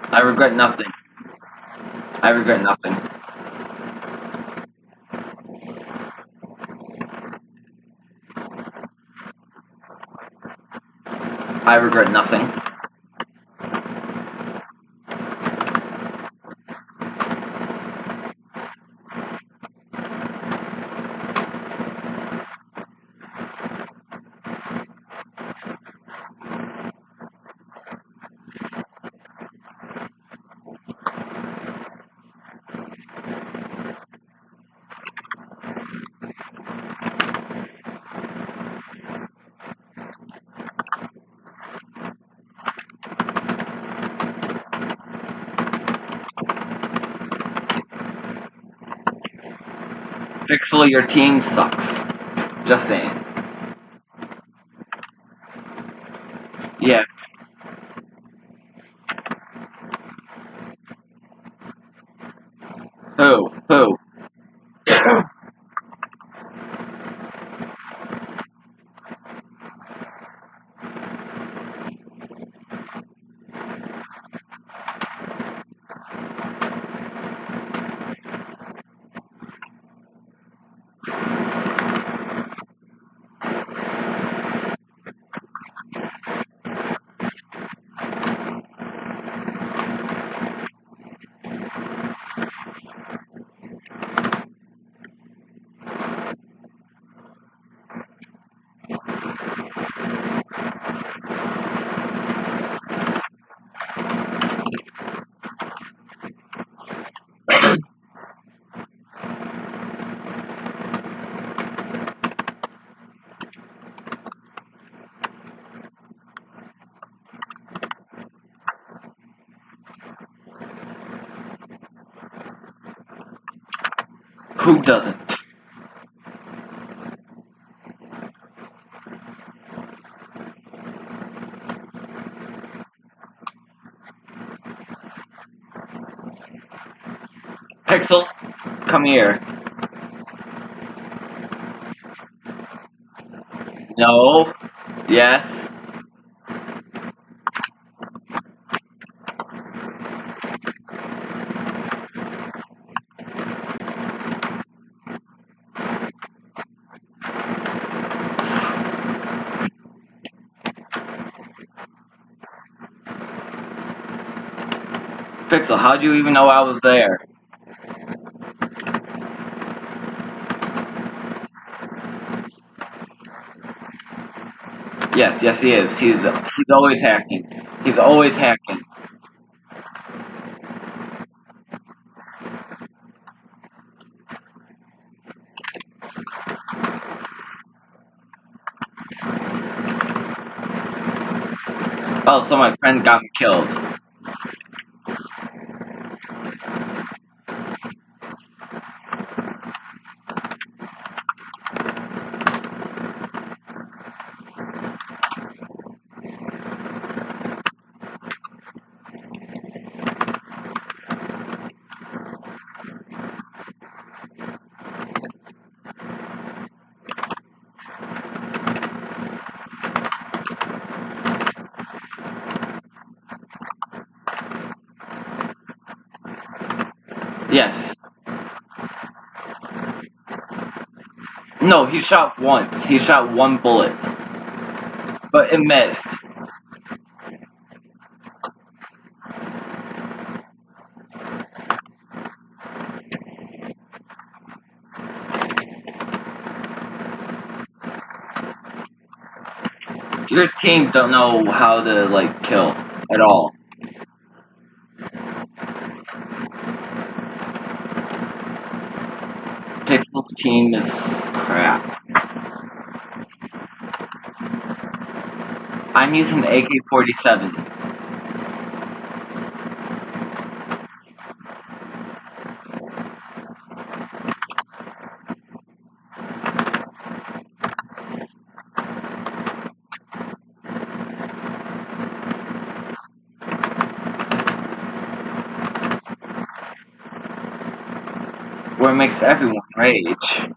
I regret nothing. I regret nothing. I regret nothing. Pixel, your team sucks. Just saying. Yeah. Who? Who? Who doesn't? Pixel, come here. No. Yes. Pixel, how'd you even know I was there? Yes, yes he is. He's always hacking. He's always hacking. Oh, so my friend got killed. Yes. No, he shot once. He shot one bullet. But it missed. Your team don't know how to, like, kill at all. Pixel's team is crap. I'm using the AK-47. Where it makes everyone rage.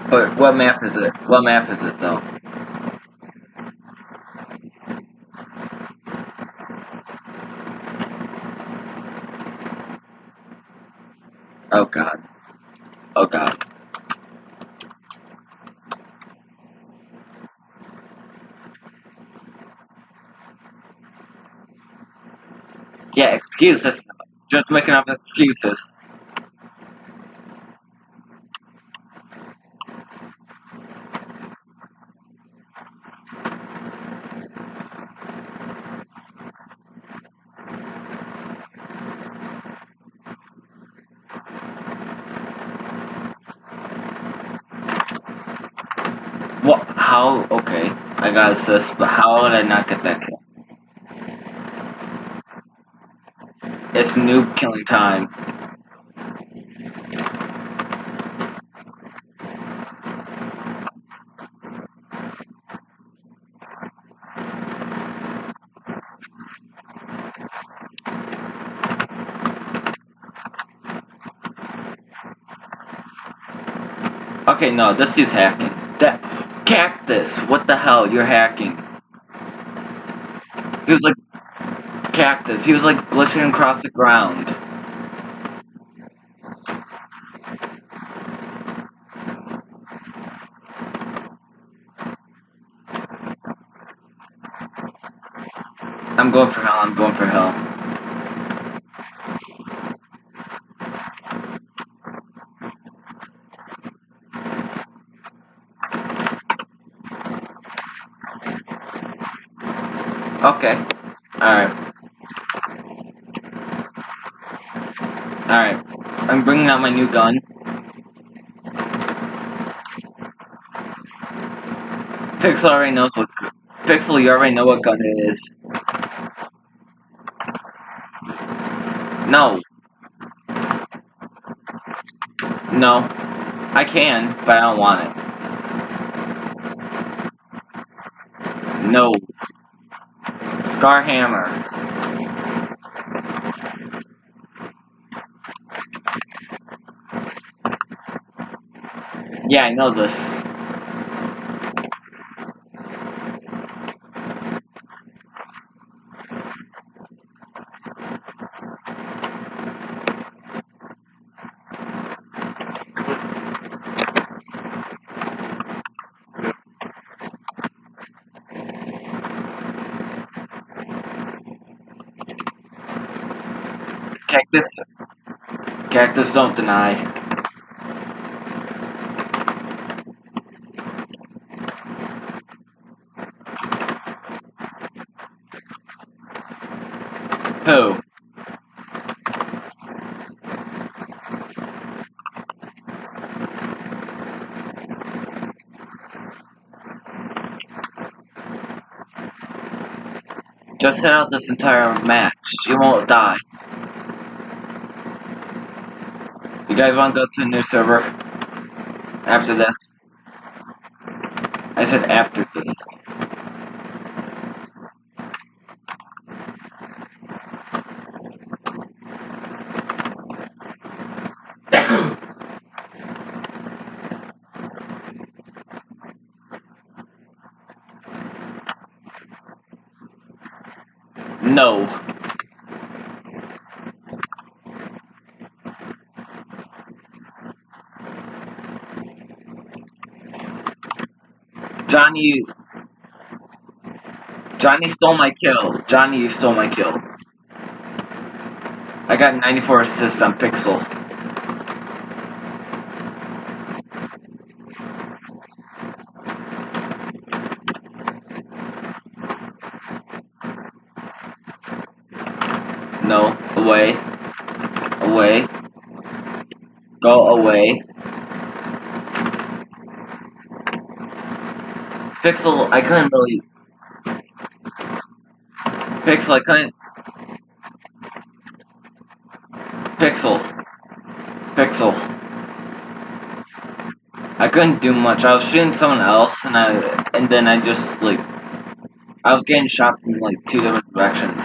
But what map is it? What map is it though? Oh god. Oh god. Yeah, excuses. Just making up excuses. What? How? Okay, I got assist, but how would I not get that kill? It's noob killing time. Okay, no, this dude's hacking. That cactus, what the hell? You're hacking. He was like cactus. He was like glitching across the ground. I'm going for hell. I'm going for hell. Okay. Alright. Alright. I'm bringing out my new gun. Pixel already knows what... Pixel, you already know what gun it is. No. No. I can, but I don't want it. No. Scar Hammer. Yeah, I know this. Cactus don't deny. Who? Just hit out this entire match. You won't die. You guys want to go to a new server? After this? I said after this. No. Johnny stole my kill. Johnny, you stole my kill. I got 94 assists on Pixel. No, away. Away. Go away. Pixel, I couldn't really... Pixel, I couldn't... Pixel. I couldn't do much. I was shooting someone else, and then I just, like... I was getting shot from, like, 2 different directions.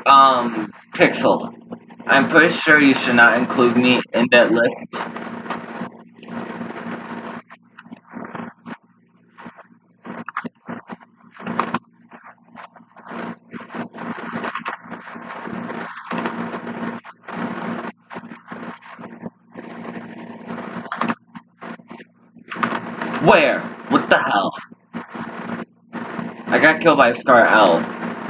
Pixel. I'm pretty sure you should not include me in that list. Where? What the hell? I got killed by Scar L.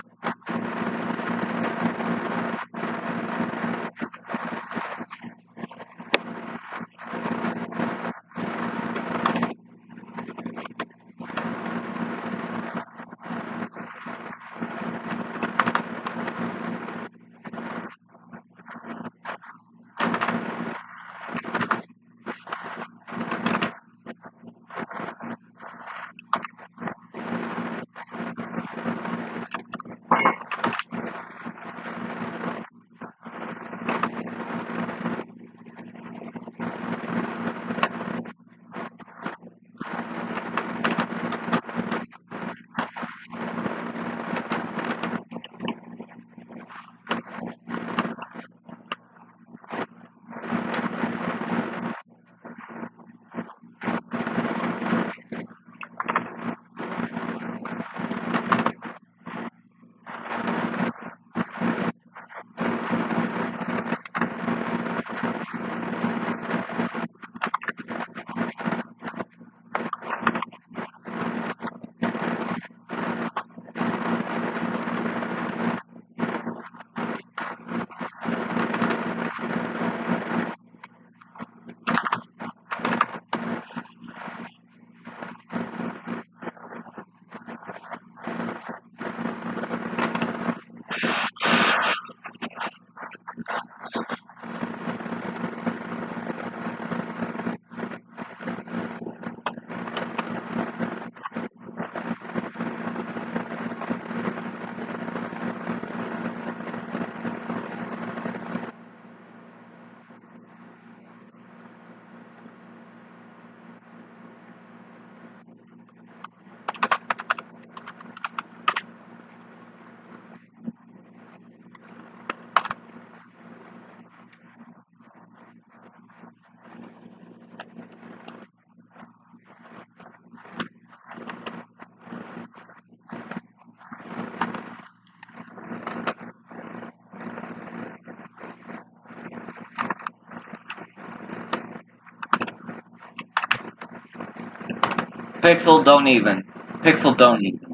Pixel, don't even. Pixel, don't even.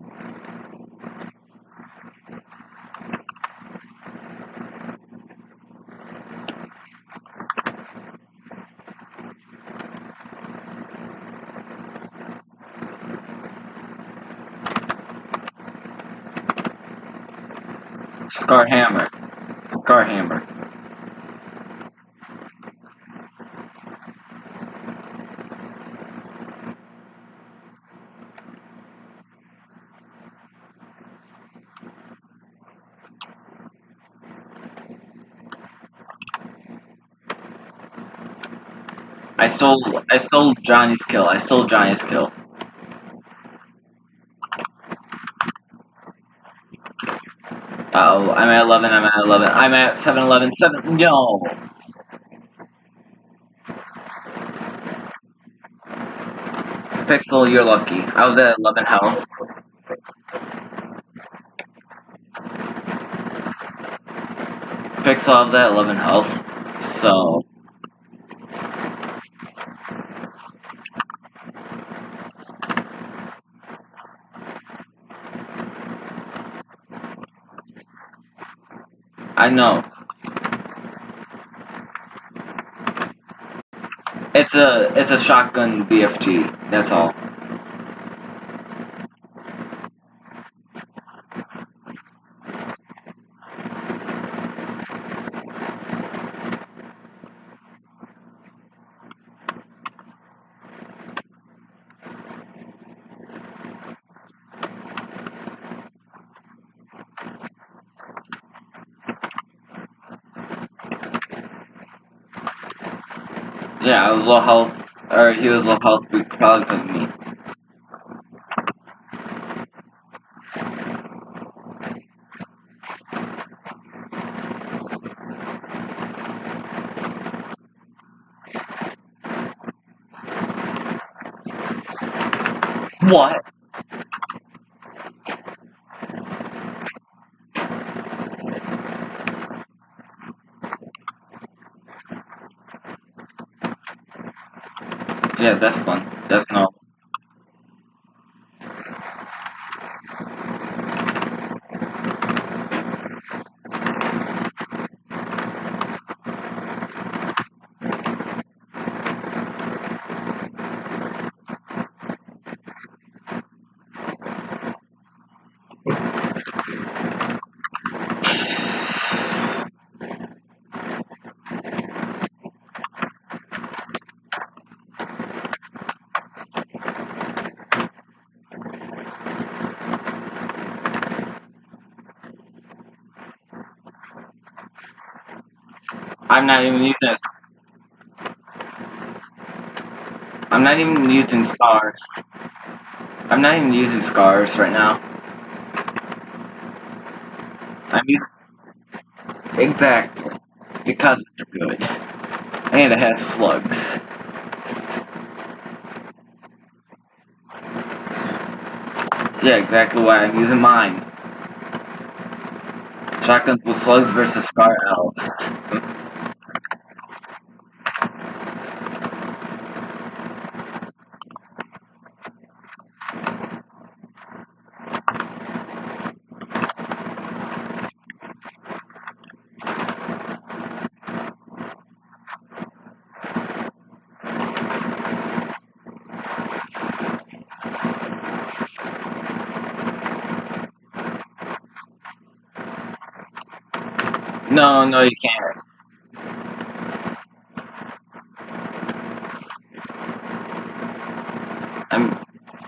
Scarhammer. Scarhammer. I stole Johnny's kill. I stole Johnny's kill. Uh-oh, I'm at 11, I'm at 11, I'm at 7-11, 7, no! Pixel, you're lucky. I was at 11 health. Pixel, I was at 11 health, so... I know. It's a shotgun BFG, that's all. Yeah, I was low health, or he was low health probably because of me. What? Yeah, that's fun. That's normal. I'm not even using this. I'm not even using scars. I'm not even using scars right now. I'm using exactly because it's good, and it has slugs. Yeah, exactly why I'm using mine. Shotguns with slugs versus scar elves. No, you can't. I'm.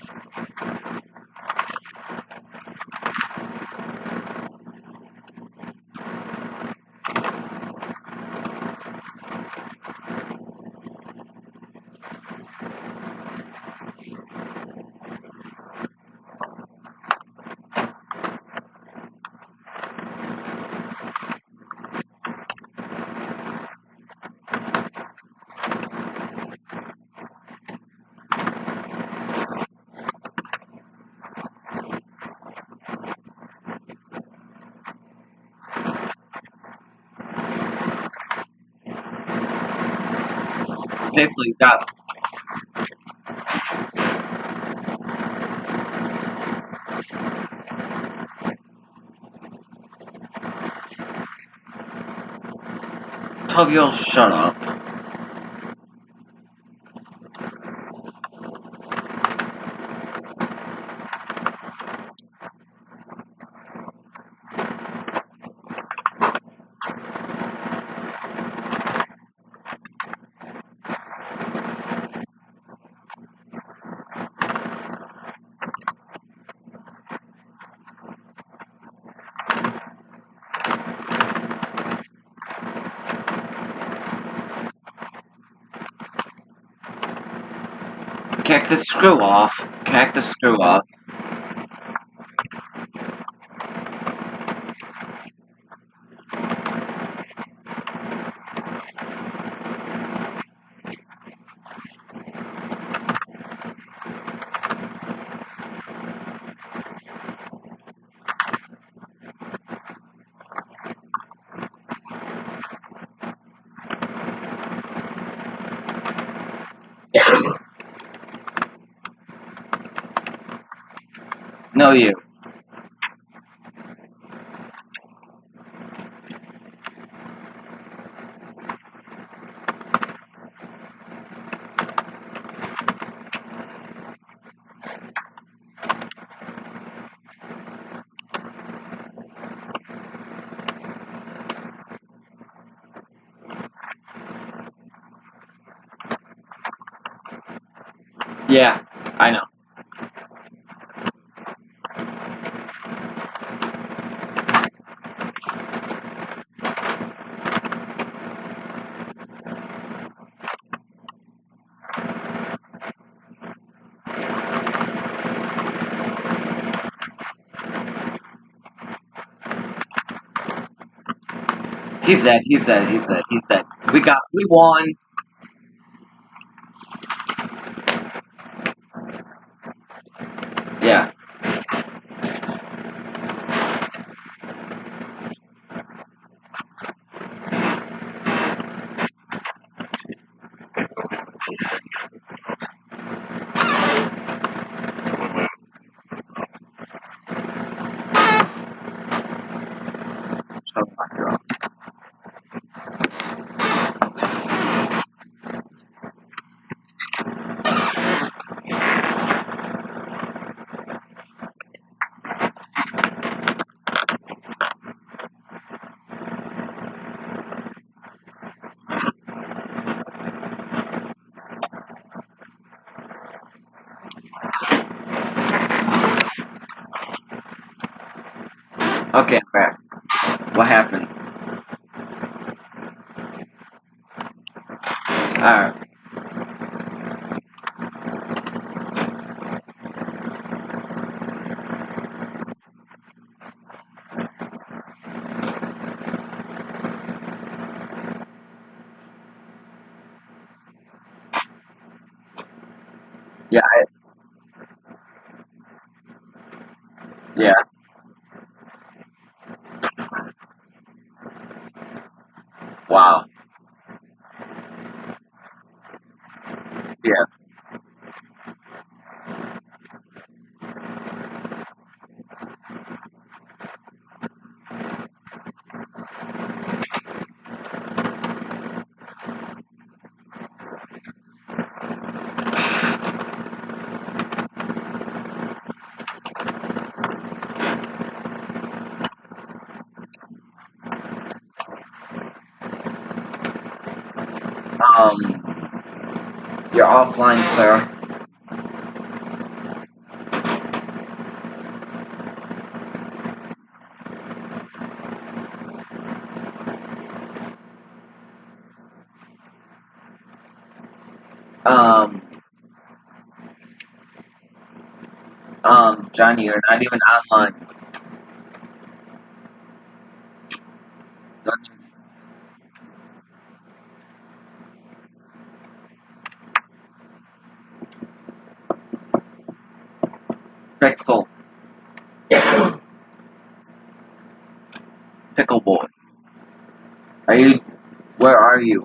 Basically got. Tokyo, shut up. Kick the screw off. Kick the screw off. No, you. Yeah, I know. He's dead. He's dead. He's dead. He's dead. We won. Okay, I'm back. What happened? Alright. Yeah, yeah. Wow. Yeah. You're offline, sir. Um, Johnny, you're not even online. Don't even- Pixel. Pickle boy. Are you, where are you?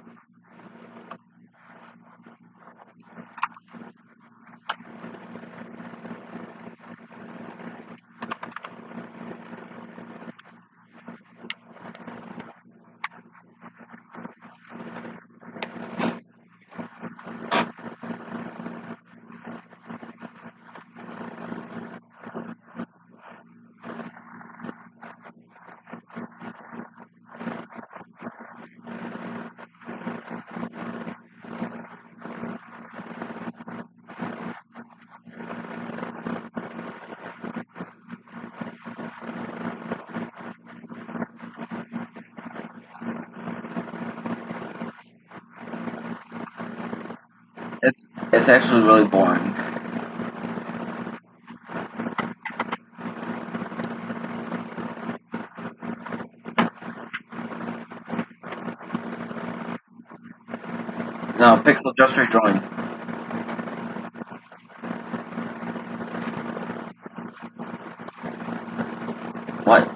It's actually really boring. No, Pixel just rejoined. What?